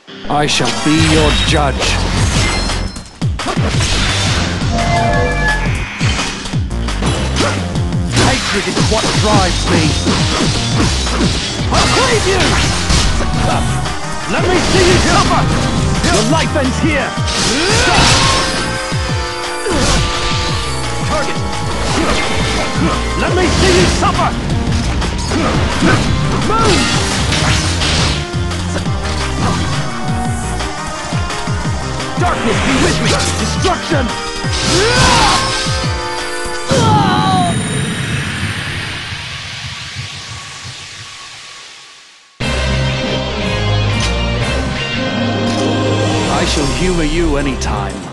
I shall be your judge. Hatred is what drives me. I'll save you! Let me see you suffer! Your life ends here! Target! Let me see you suffer! Move! Darkness be with me! Destruction! I shall humor you anytime.